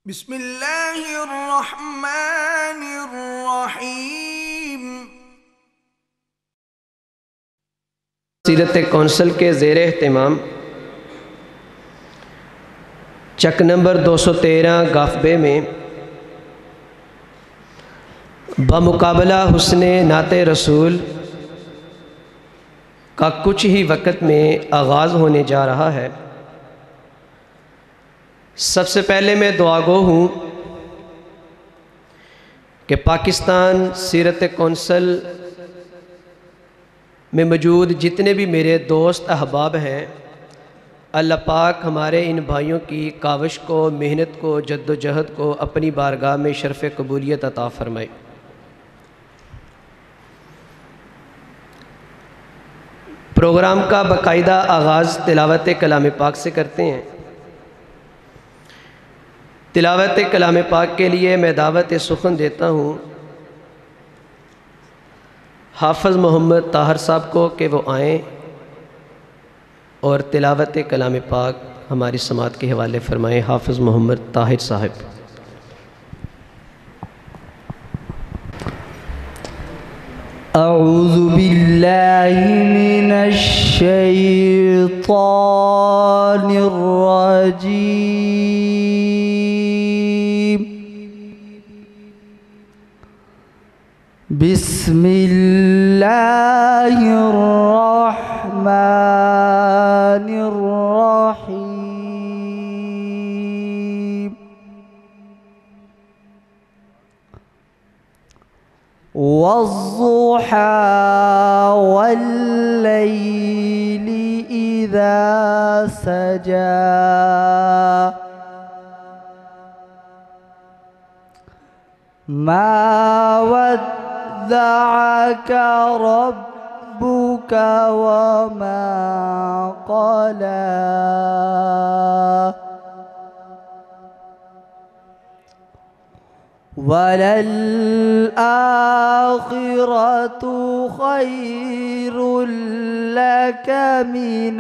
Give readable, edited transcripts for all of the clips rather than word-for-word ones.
بسم اللہ الرحمن الرحیم۔ سیرت کونسل کے زیر اہتمام چک نمبر 213 گافبے میں بمقابلہ حسن نعت رسول کا کچھ ہی وقت میں آغاز ہونے جا رہا ہے۔ سب سے پہلے میں دعا گو ہوں کہ پاکستان سیرت کونسل میں موجود جتنے بھی میرے دوست احباب ہیں، اللہ پاک ہمارے ان بھائیوں کی کاوش کو، محنت کو، جد و جہد کو اپنی بارگاہ میں شرف قبولیت عطا فرمائے۔ پروگرام کا باقاعدہ آغاز تلاوت کلام پاک سے کرتے ہیں۔ تلاوت کلام پاک کے لیے میں دعوت سخن دیتا ہوں حافظ محمد طاہر صاحب کو کہ وہ آئیں اور تلاوت کلام پاک ہماری سماعت کے حوالے فرمائیں۔ حافظ محمد طاہر صاحب۔ اعوذ باللہ من الشیطان الرجیم۔ بسم اللہ الرحمن الرحیم۔ والضحى والليل إذا سجى ما ودعك ربك وما قلى وَلَلْآخِرَةُ خَيْرٌ لَكَ مِنَ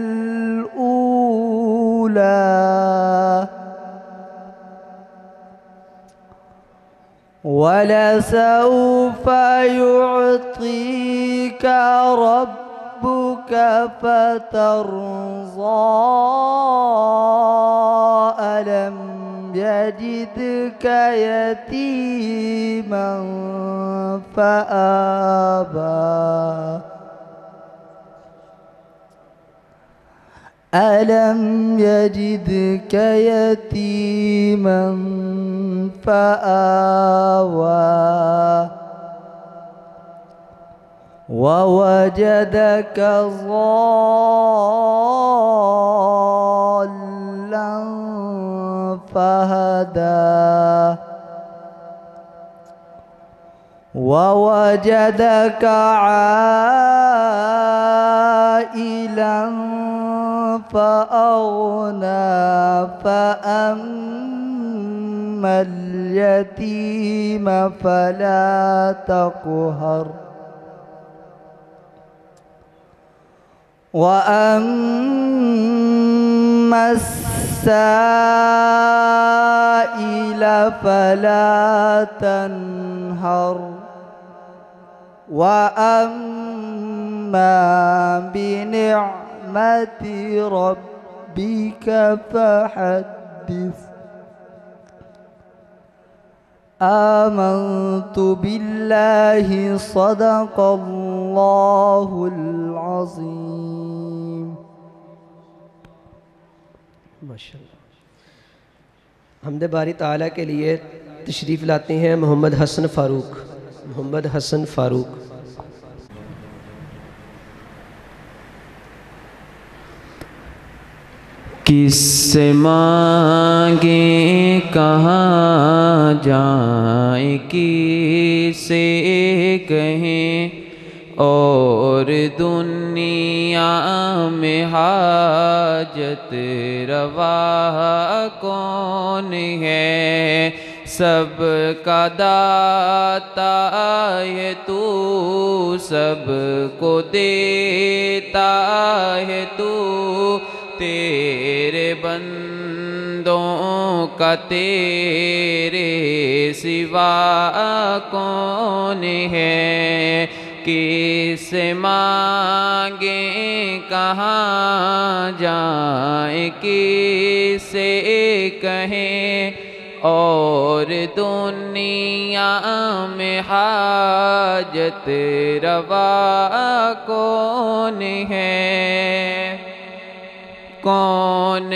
الْأُولَى وَلَسَوْفَ يُعْطِيكَ رَبُّكَ فَتَرْضَىٰ أَلَمْ يجدك يتيما فآبى ألم يجدك يتيما فآوى ووجدك ضالا فهدى ووجدك عائلا فأغنى فأما اليتيم فلا تقهر وأما السائل فلا تنهر وأما بنعمة ربك فحدث آمنت بالله صدق الله العظيم۔ ماشاءاللہ۔ حمد باری تعالیٰ کے لیے تشریف لاتے ہیں محمد حسن فاروق۔ محمد حسن فاروق۔ کس سے مانگیں کہاں جائیں، کس سے کہیں اور دنیا میں حاجت روا کون ہے؟ سب کا داتا ہے تو، سب کو دیتا ہے تو، تیرے بندے بندوں کا تیرے سوا کون ہے؟ کس سے مانگیں کہاں جائیں کس سے کہیں، اور دنیا میں حاجت روا کون ہے؟ کون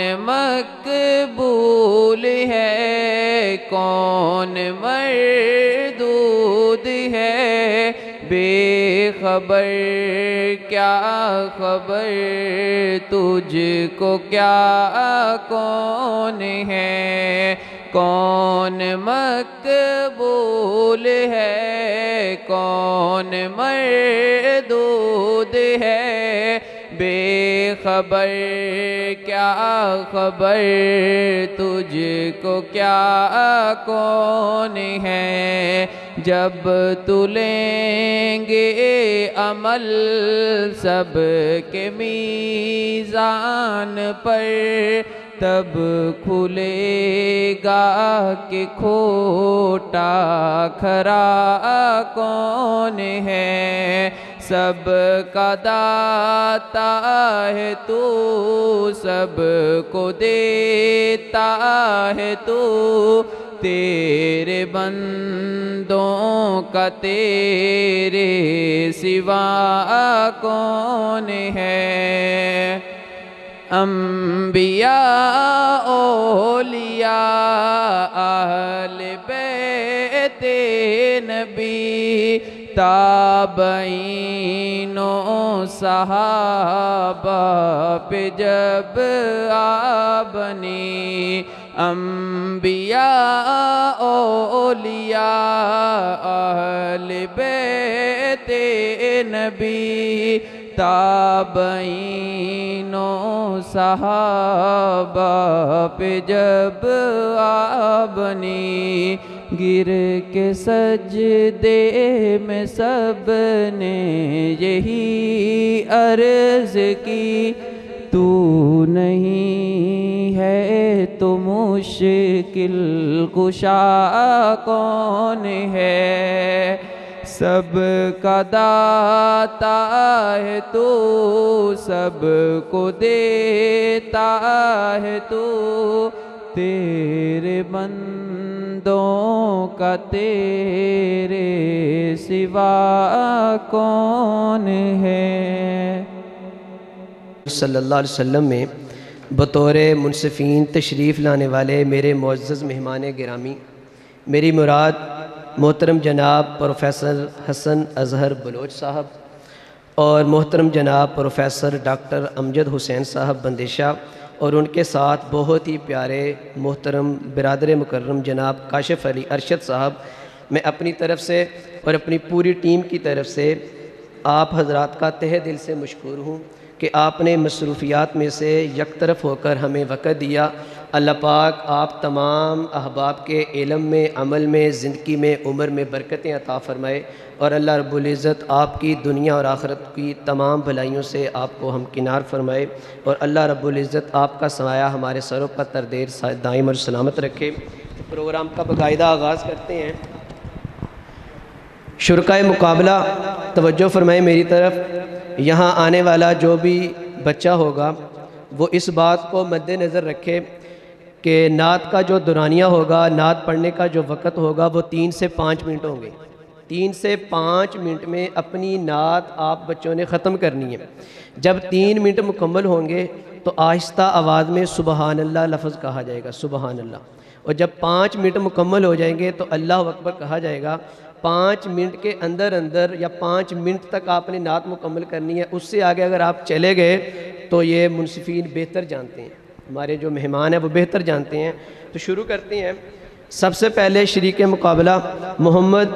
مقبول ہے کون مردود ہے، بے خبر کیا خبر تجھ کو کیا کون ہے؟ کون مقبول ہے کون مردود ہے، بے خبر کیا خبر تجھ کو کیا کون ہے؟ جب تلیں گے عمل سب کے میزان پر، تب کھلے گا کہ کھوٹا کھرا کون ہے؟ سب کا داتا ہے تو، سب کو دیتا ہے تو، تیرے بندوں کا تیرے سوا کون ہے؟ انبیاء اولیاء اہل بیت نبی، تابعین و صحابہ پہ جب آبنی، انبیاء اولیاء اہل بیت نبی، تابعین و صحابہ پہ جب آبنی، گر کے سجدے میں سب نے یہی عرض کی، تو نہیں ہے تو مشکل کشا کون ہے؟ سب کا داتا ہے تو، سب کو دیتا ہے تو، تیرے بندوں کا تیرے سوا کون ہے؟ صلی اللہ علیہ وسلم میں بطور منصفین تشریف لانے والے میرے معزز مہمان گرامی، میری مراد محترم جناب پروفیسر حسن اظہر بلوچ صاحب اور محترم جناب پروفیسر ڈاکٹر امجد حسین صاحب بندیشہ، اور ان کے ساتھ بہت ہی پیارے محترم برادر مکرم جناب کاشف علی ارشد صاحب، میں اپنی طرف سے اور اپنی پوری ٹیم کی طرف سے آپ حضرات کا تہہ دل سے مشکور ہوں کہ آپ نے مصروفیات میں سے یک طرف ہو کر ہمیں وقت دیا۔ اللہ پاک آپ تمام احباب کے علم میں، عمل میں، زندگی میں، عمر میں برکتیں عطا فرمائے، اور اللہ رب العزت آپ کی دنیا اور آخرت کی تمام بھلائیوں سے آپ کو ہمکنار فرمائے، اور اللہ رب العزت آپ کا سایہ ہمارے سروں پر تردیر دائم اور سلامت رکھے۔ پروگرام کا باقاعدہ آغاز کرتے ہیں۔ شرکائے مقابلہ توجہ فرمائیں میری طرف، یہاں آنے والا جو بھی بچہ ہوگا وہ اس بات کو مد نظر رکھے کہ نعت کا جو دورانیہ ہوگا، نعت پڑھنے کا جو وقت ہوگا وہ 3 سے 5 منٹ ہوں گے۔ 3 سے 5 منٹ میں اپنی نعت آپ بچوں نے ختم کرنی ہے۔ جب 3 منٹ مکمل ہوں گے تو آہستہ آواز میں سبحان اللہ لفظ کہا جائے گا، سبحان اللہ، اور جب 5 منٹ مکمل ہو جائیں گے تو اللہ اکبر کہا جائے گا۔ 5 منٹ کے اندر یا 5 منٹ تک آپ نے نعت مکمل کرنی ہے۔ اس سے آگے اگر آپ چلے گئے تو یہ منصفین بہتر جانتے ہیں، ہمارے جو مہمان ہیں وہ بہتر جانتے ہیں۔ تو شروع کرتے ہیں۔ سب سے پہلے شریک مقابلہ محمد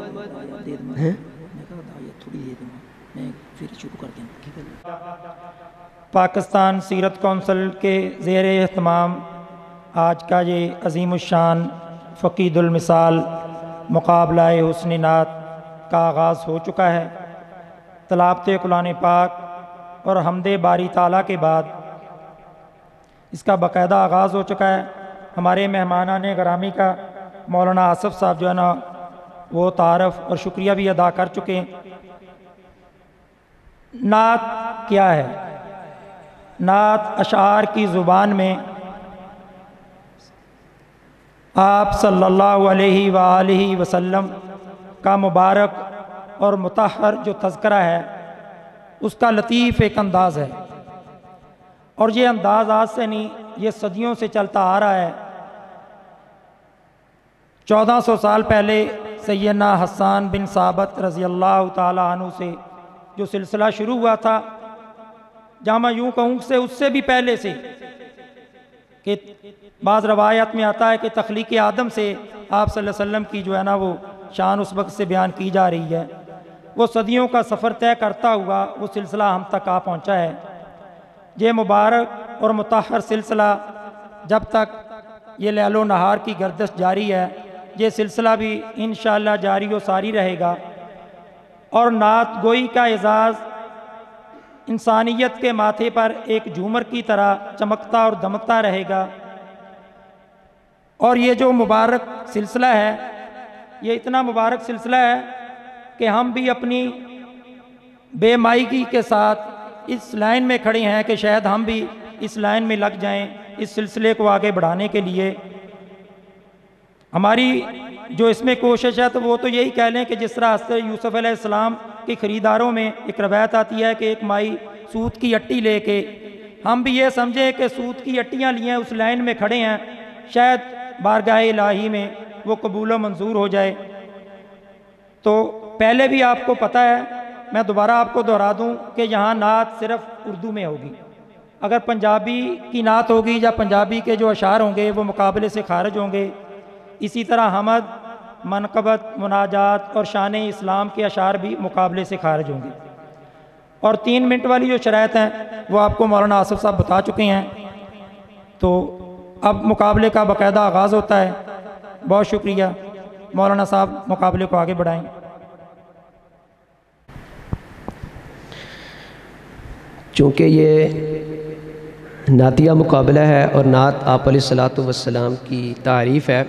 پاکستان سیرت کونسل کے زیر اہتمام آج کا یہ عظیم الشان فقید المثال مقابلہ حسن نعت کا آغاز ہو چکا ہے۔ تلاوت قرآن پاک اور حمد باری تعالیٰ کے بعد اس کا باقاعدہ آغاز ہو چکا ہے۔ ہمارے مہمانان گرامی کا مولانا آصف صاحب جو ہے نا وہ تعارف اور شکریہ بھی ادا کر چکے ہیں۔ نعت کیا ہے؟ نعت اشعار کی زبان میں آپ صلی اللہ علیہ وآلہ وسلم کا مبارک اور مطہر جو تذکرہ ہے اس کا لطیف ایک انداز ہے، اور یہ انداز آج سے نہیں، یہ صدیوں سے چلتا آ رہا ہے۔ 1400 سال پہلے سیدنا حسان بن ثابت رضی اللہ تعالیٰ عنہ سے جو سلسلہ شروع ہوا تھا، جہاں میں یوں کہوں سے اس سے بھی پہلے سے، کہ بعض روایت میں آتا ہے کہ تخلیق آدم سے آپ صلی اللہ علیہ وسلم کی جو ہے نا وہ شان اس وقت سے بیان کی جا رہی ہے، وہ صدیوں کا سفر طے کرتا ہوا وہ سلسلہ ہم تک آ پہنچا ہے۔ یہ مبارک اور مطہر سلسلہ جب تک یہ لیل و نہار کی گردش جاری ہے، یہ سلسلہ بھی انشاءاللہ جاری و ساری رہے گا، اور نعت گوئی کا اعزاز انسانیت کے ماتھے پر ایک جھومر کی طرح چمکتا اور دمکتا رہے گا۔ اور یہ جو مبارک سلسلہ ہے، یہ اتنا مبارک سلسلہ ہے کہ ہم بھی اپنی بے مائیگی کے ساتھ اس لائن میں کھڑے ہیں کہ شاید ہم بھی اس لائن میں لگ جائیں اس سلسلے کو آگے بڑھانے کے لیے۔ ہماری جو اس میں کوشش ہے تو وہ تو یہی کہہ لیں کہ جس طرح حضرت یوسف علیہ السلام کے خریداروں میں ایک روایت آتی ہے کہ ایک مائی سوت کی اٹی لے کے، ہم بھی یہ سمجھیں کہ سوت کی اٹیاں لیے اس لائن میں کھڑے ہیں، شاید بارگاہ الہی میں وہ قبول و منظور ہو جائے۔ تو پہلے بھی آپ کو پتہ ہے، میں دوبارہ آپ کو دہرا دوں کہ یہاں نعت صرف اردو میں ہوگی۔ اگر پنجابی کی نعت ہوگی یا پنجابی کے جو اشعار ہوں گے وہ مقابلے سے خارج ہوں گے۔ اسی طرح حمد، منقبت، مناجات اور شان اسلام کے اشعار بھی مقابلے سے خارج ہوں گے۔ اور 3 منٹ والی جو شرائط ہیں وہ آپ کو مولانا آصف صاحب بتا چکے ہیں۔ تو اب مقابلے کا باقاعدہ آغاز ہوتا ہے۔ بہت شکریہ، مولانا صاحب مقابلے کو آگے بڑھائیں۔ چونکہ یہ نعتیہ مقابلہ ہے اور نعت آپ علیہ الصلوۃ والسلام کی تعریف ہے،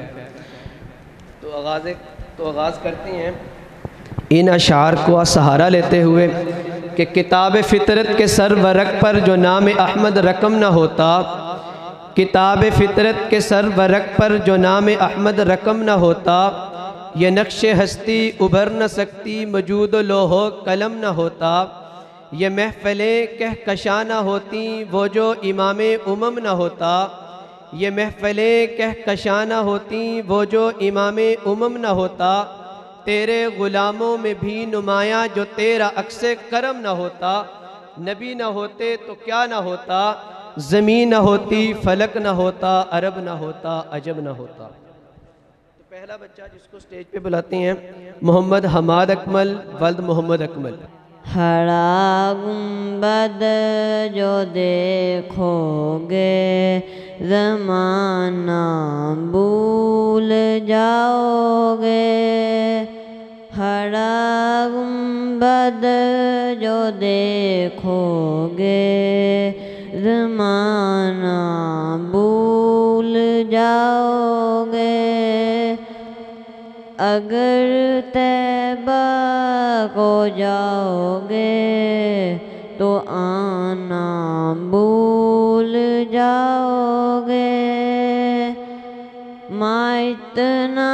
تو آغاز کرتے ہیں ان اشعار کو سہارا لیتے ہوئے کہ کتاب فطرت کے سر ورق پر جو نام احمد رقم نہ ہوتا، کتاب فطرت کے سر ورق پر جو نام احمد رقم نہ ہوتا، یہ نقش ہستی ابھر نہ سکتی موجود و لوح و قلم نہ ہوتا، یہ محفلیں کہکشاں نہ ہوتی وہ جو امام امم نہ ہوتا، یہ محفلیں کہکشاں نہ ہوتی وہ جو امام امم نہ ہوتا، تیرے غلاموں میں بھی نمایاں جو تیرا عکس کرم نہ ہوتا، نبی نہ ہوتے تو کیا نہ ہوتا، زمین نہ ہوتی فلک نہ ہوتا، عرب نہ ہوتا عجب نہ ہوتا۔ تو پہلا بچہ جس کو سٹیج پہ بلاتے ہیں محمد حماد اکمل ولد محمد اکمل۔ ہرا گنبد جو دیکھو گے زمانہ بھول جاؤ گے، ہرا گنبد جو دیکھو گے زمانہ بھول جاؤ گے، اگر طیبہ کو جاؤ گے تو آنا بھول جاؤ گے، ماں اتنا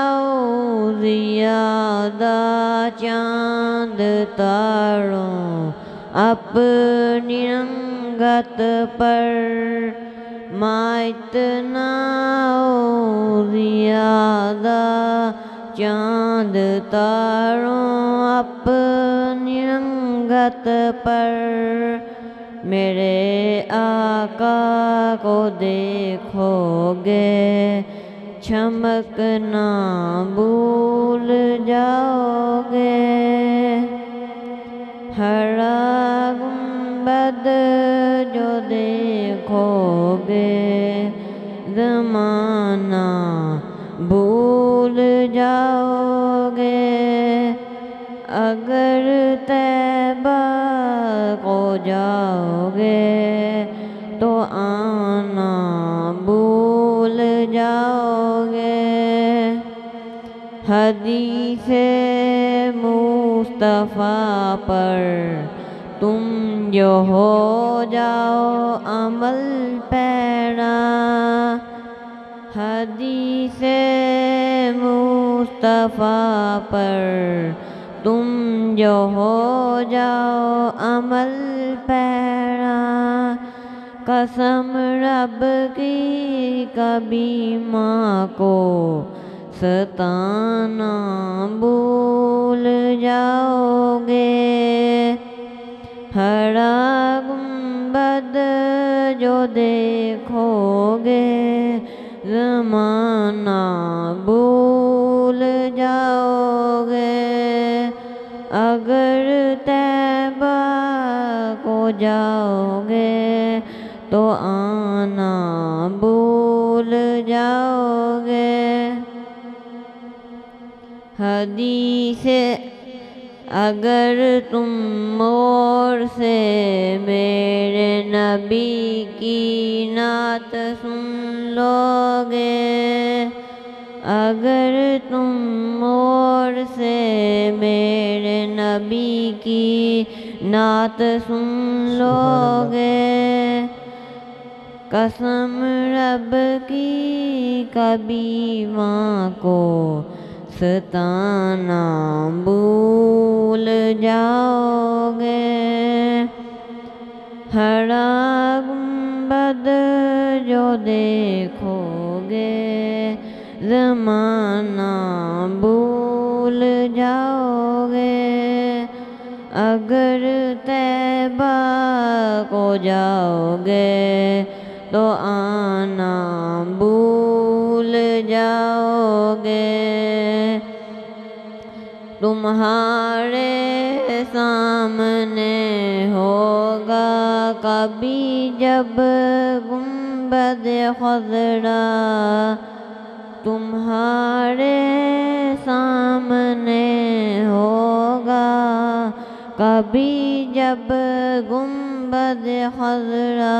زیادہ چاند تاروں اپنی رنگت پر، ماں اتنا زیادہ چاند تاروں اپنی رنگت پر، میرے آقا کو دیکھو گے چمکنا بھول جاؤ گے، ہرا گنبد جو دیکھو گے زمانہ بھول جاؤ گے، اگر طیبہ کو جاؤ گے تو آنا بھول جاؤ گے حدیث مصطفیٰ پر تم جو ہو جاؤ عمل پیرا حدیث مصطفیٰ پر تم جو ہو جاؤ عمل پیرا قسم رب کی کبھی ماں کو ستانا بھول جاؤ گے ہرا گنبد جو دیکھو گے زمانہ بھول جاؤ گے اگر طیبہ کو جاؤ گے تو آنا بھول جاؤ گے حدیث اگر تم مور سے میرے نبی کی نعت سن لو گے اگر تم مور سے میرے نبی کی نعت سن لو گے قسم رب کی کبھی ماں کو ستانا بھول جاؤ گے ہرا گنبد جو دیکھو گے زمانہ بھول جاؤ گے اگر طیبہ کو جاؤ گے تو آنا بھول جاؤ گے تمہارے سامنے ہوگا کبھی جب گنبد خضرا تمہارے سامنے ہوگا کبھی جب گنبد خضرا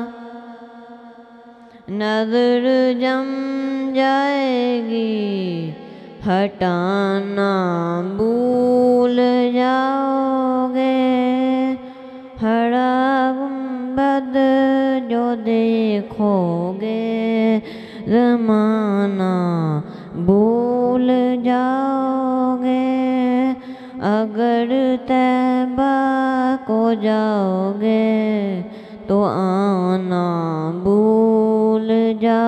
نظر جم جائے گی ہٹانا بھول جاؤ گے ہرا گنبد جو دیکھو گے زمانہ بھول جاؤ گے اگر طیبہ کو جاؤ گے تو آنا بھول جاؤ